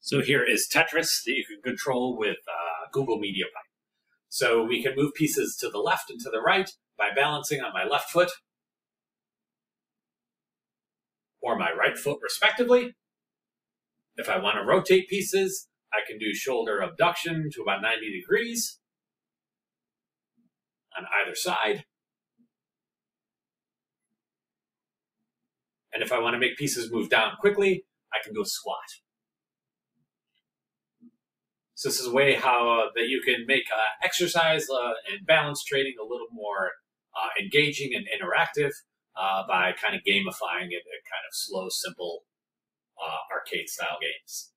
So here is Tetris that you can control with Google Mediapipe. So we can move pieces to the left and to the right by balancing on my left foot or my right foot respectively. If I want to rotate pieces, I can do shoulder abduction to about 90 degrees on either side. And if I want to make pieces move down quickly, I can go squat. So this is a way how that you can make exercise and balance training a little more engaging and interactive by kind of gamifying it in kind of slow, simple arcade-style games.